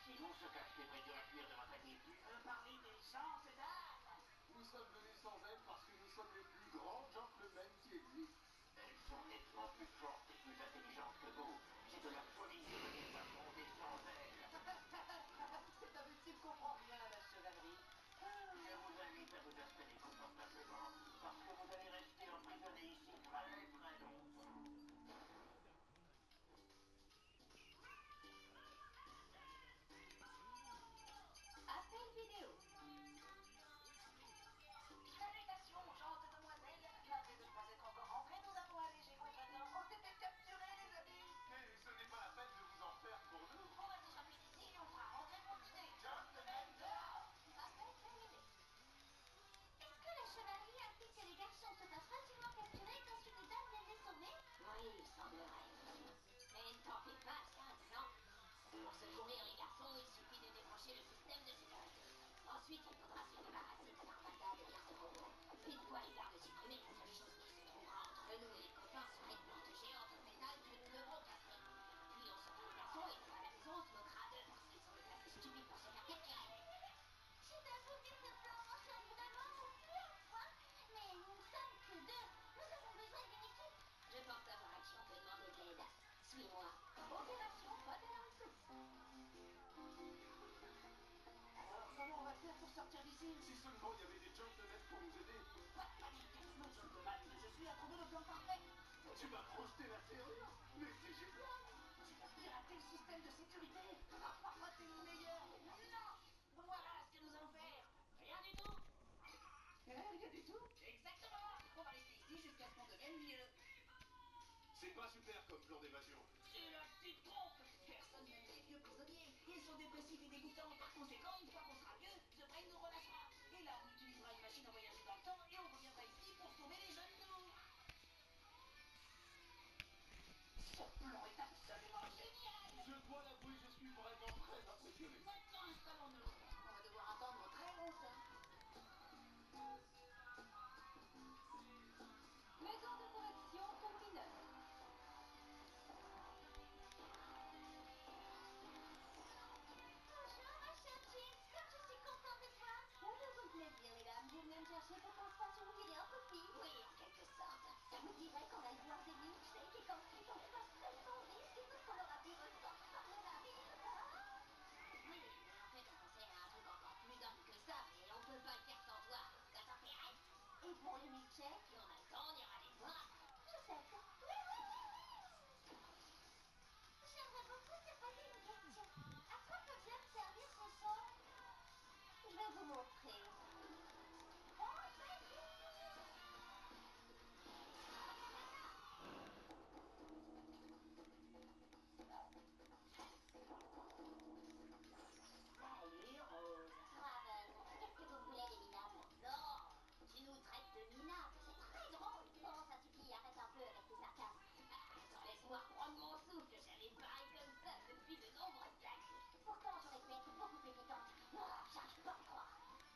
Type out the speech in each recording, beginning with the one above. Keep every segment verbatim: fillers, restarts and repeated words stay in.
Sinon, se cache les près de la cuir de votre ami. Tu veux parler des gens, c'est dames? Nous sommes venus sans elle parce que nous sommes les plus grands gentlemen qui existent. Elles sont nettement plus fortes et plus intelligentes que vous. C'est de la folie de venir s'affronter sans elles. C'est imbécile, comprend rien à la chevalerie. Je vous invite à vous installer confortablement, parce que vous allez rester emprisonné ici très très longtemps. Appel vidéo. Salutations, gentes demoiselles. Navrés de ne pas être encore rentrés, nous avons un léger contretemps. On s'était capturés, les amis. Mais ce n'est pas la peine de vous en faire pour nous. On va déjà plus ici et on fera rentrer pour dîner. Gentlemen dehors. Appel terminé. Est-ce que la chevalerie implique que les garçons se fassent facilement capturer qu'ensuite les dames viennent les sauver? Oui, il semblerait. Mais ne t'en fais pas, Scott, non? Pour secourir les garçons, il suffit de décrocher le système de sécurité. Ensuite, il faudra se débarrasser de l'armada de garde-robots. Une fois les gardes supprimés, la seule chose qui se trouvera entre nous et les copains sera une porte géante en métal que nous devrons casser. Puis on saura les garçons et à la maison, on se moquera d'eux parce qu'ils sont assez stupides pour se faire capturer. Je t'avoue que ce plan marche vraiment au plus point, mais nous ne sommes que deux. Nous avons besoin d'une équipe. Je pense avoir action peut demander de l'aide. Suis-moi. Opération pas de lance. Alors, comment on va faire pour sortir d'ici? Si seulement il y avait des gentlemen pour nous aider. Pas de panique, non, gentlemen, je suis à trouver le plan parfait. Tu vas projeter la théorie. Mais c'est génial. Tu as piraté le système de sécurité. Ah, t'es le meilleur. Non, voilà ce que nous allons faire. Rien du tout. Rien du tout. Exactement. On va rester ici jusqu'à ce qu'on devienne mieux. C'est pas super comme plan d'évasion. C'est la petite trompe. Personne n'aime les vieux prisonniers. Ils sont dépressifs et dégoûtants. Par conséquent, une fois qu'on sera vieux, ce train nous relâchera. Et là, on utilisera une machine à voyager dans le temps et on reviendra ici pour sauver les jeunes nous. Ce plan est absolument génial. Je dois l'avouer, je suis vraiment très impressionné. Maintenant, installons-nous. On va devoir attendre très longtemps. Maison de correction pour mineurs. Bonjour ma chère Jinx, comme je suis contente de toi. Bonjour, vous plaisir mesdames, vous venez me chercher pour qu'on se fasse une vidéo en copie. Oui, en quelque sorte. Ça vous dirait qu'on aille boire des milkshakes et qu'on qu'on fasse très sans risque et tout qu'on aura pu ressortir par le navire. Oui, mais en fait, on pensait à un truc encore plus dingue que ça, mais on peut pas le faire sans toi. Ça t'intéresse? Et pour les milkshakes, Si on a le temps, on ira les voir. je sais que... Oui, oui, oui, oui. J'aimerais beaucoup te poser une question. À quoi peut bien me servir ce son? Je vais vous montrer. Oh, très bien. Salut, Rose. Raven, qu'est-ce que vous voulez, les minables? Non, tu nous traites de minables, c'est très drôle. Bon, ça suffit, arrête un peu avec tes sarcasmes. Ah, attends, laisse-moi reprendre mon souffle, j'avais parlé comme ça depuis de nombreuses années. Pourtant, j'aurais pu être beaucoup plus piquante. Oh, j'arrive pas à croire.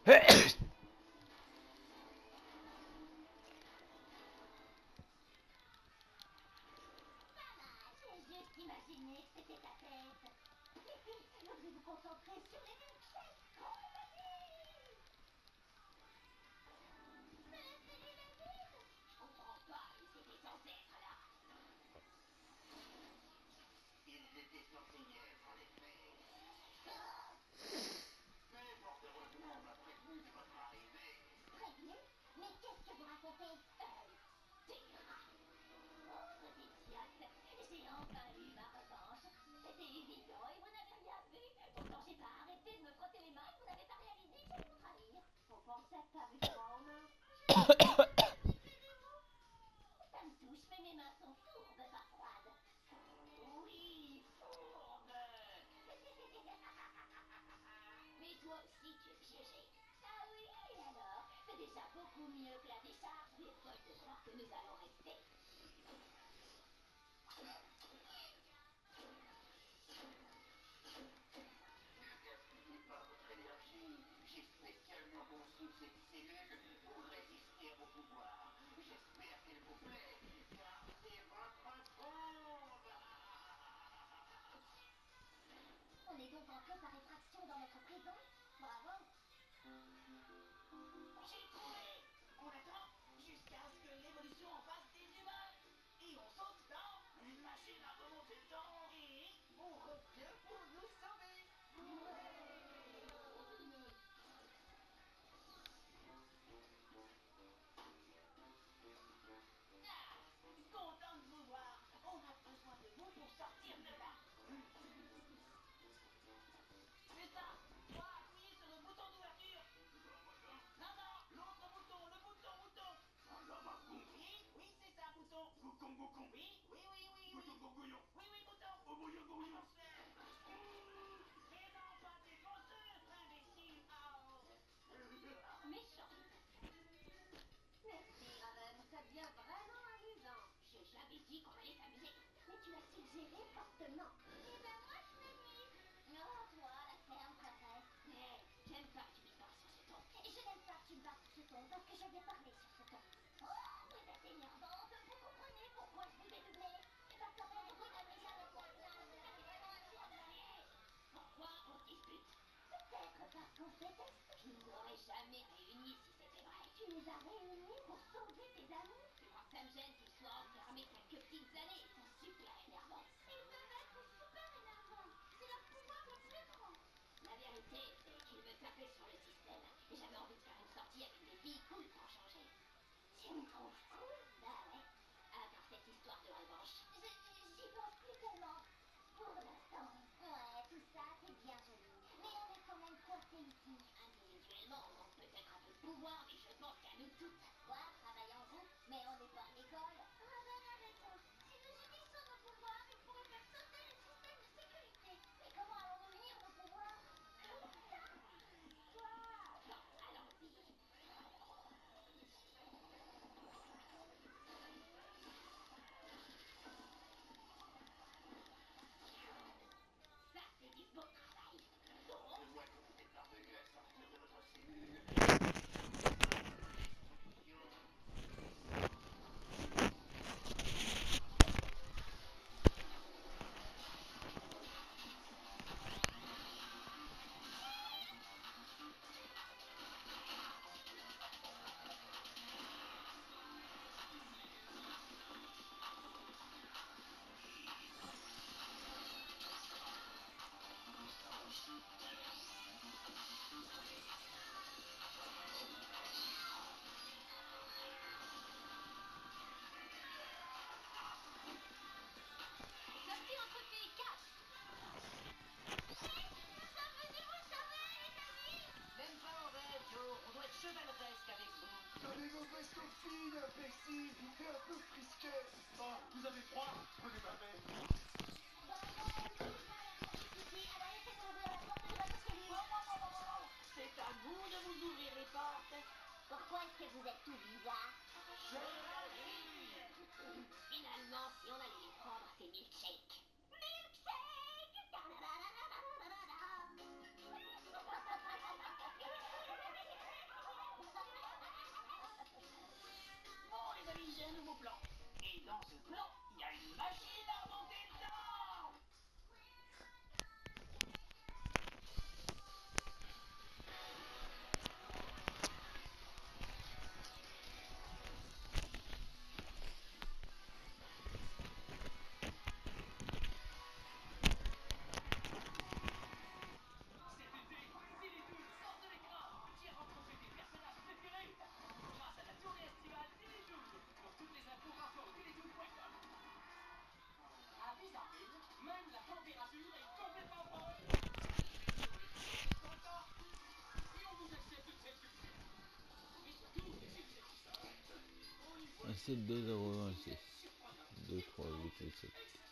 J'ai juste imaginé que c'était ta tête. Les filles, vous devez vous concentrer sur les milkshakes. Oh, vas-y. Mais laissez-lui le vide. Je comprends pas, ils étaient censés être là. Ils étaient censés y être, en effet. Mais fort heureusement, on m'a prévenu de votre arrivée. Prévenu? Mais qu'est-ce que vous racontez? Euh, t'es grave. Pauvre idiote. J'ai enfin eu ma revanche. C'était évident et vous n'avez rien vu. Pourtant, j'ai pas arrêté de me frotter les mains et vous n'avez pas réalisé que j'allais vous trahir. On pensait que t'avais froid. Ça me touche, mais mes mains sont fourbes, pas froides. Oui, fourbe. Mais toi aussi, tu es piégé. Ah oui, et alors? C'est déjà beaucoup mieux que la décharge des folles de croire que nous allons rester. Ne gaspillez pas votre énergie. J'ai spécialement conçu cette cellule pour résister à vos pouvoirs. J'espère qu'elle vous plaît, car c'est votre fourbe. On est donc entré par effraction dans notre prison? Bravo. J'ai trouvé. On attend jusqu'à ce que l'évolution en fasse des humains. Et on saute dans une machine à remonter le temps. Et on revient pour nous sauver. Ah, content de vous voir. On a besoin de vous pour sortir de là. C'est ça. Toi, appuyez sur le bouton d'ouverture. Non, non, l'autre bouton, le bouton, bouton. Oui, oui, c'est ça, bouton. Boucon, boucon. Oui, oui, oui, oui, oui. Bouton, gourgouillon. Oui, oui, bouton. Au bouillon, gourgouillon. Atmosphère. Mais non, pas défonceux, imbécile. Ah. Méchant. Merci, Raven. Ça devient vraiment amusant. J'ai jamais dit qu'on allait s'amuser. Mais tu l'as suggéré fortement. Eh ben moi, je m'amuse. Non, toi, la ferme, ça fait. Mais j'aime pas que tu m'y parles sur ce ton. Et je n'aime pas que tu me parles sur ce ton, parce que je vais parler sur ce ton. Oh, vous êtes énervante. Vous comprenez pourquoi je vous ai doublé? Et parce qu'en fait, vous n'avez jamais confiance. Vous avez vraiment un Allez, pourquoi on se dispute? peut-être parce qu'on se déteste. Je nous aurais jamais réunis si c'était vrai. Tu nous as réunis pour sauver tes amis. Tu crois que ça me gêne qu'ils soient enfermés quelques petites années? Ils sont super énervants. Ils peuvent être super énervants. C'est leur pouvoir le plus grand. La vérité, c'est qu'ils me tapaient sur le système. Et j'avais envie de faire une sortie avec des filles cool pour changer. Tu me trouves cool? Bah ouais. À part cette histoire de revanche. Je- J'y pense plus tellement. Pour l'instant. Ouais, tout ça, c'est bien joli. Mais on est quand même coincés ici. Individuellement, on manque peut-être un peu de pouvoir, mais je pense qu'à nous toutes. Quoi? Travailler en groupe? Mais on n'est pas à l'école. Raven a raison. Si nous unissons nos pouvoirs, nous pourrons faire sauter le système de sécurité. Mais comment allons-nous unir nos pouvoirs? Comme ça. Quoi? Bon, allons-y. Ça, c'est du beau travail. Donc, Je vois que vous êtes parvenu à sortir de votre cellule. sortie entre filles, cache. Nous sommes venus vous sauver, les amis. Même pas en rêve, Joe. On doit être chevaleresque avec vous. Donnez vos vestes aux filles, imbéciles. Et un peu frisquet. Oh, vous avez froid? Prenez ma main. Bon, bon, on utilise pas l'air ici. Alors laissez tomber la porte de votre cellule. Bon, bon, bon, bon, bon, bon. C'est à vous de vous ouvrir les portes. Pourquoi est-ce que vous êtes tout bizarre? Finalement, si on allait les prendre, ces milkshakes. Milkshake! dans ce plan, il y a une machine à remonter dedans. Cet été, Télétoon sort de l'écran. J'ai rencontré tes personnages préférés. Grâce à la tournée estivale Télétoon. Pour toutes les infos, rapport télétoon point com. À Bizarreville, même la température est complètement folle. Content? Et on vous achète toute cette culture. Mais surtout, si vous êtes tout seul, on y voit C'est deux euros une vingt-six. surprenante deux, trois, huit, sept.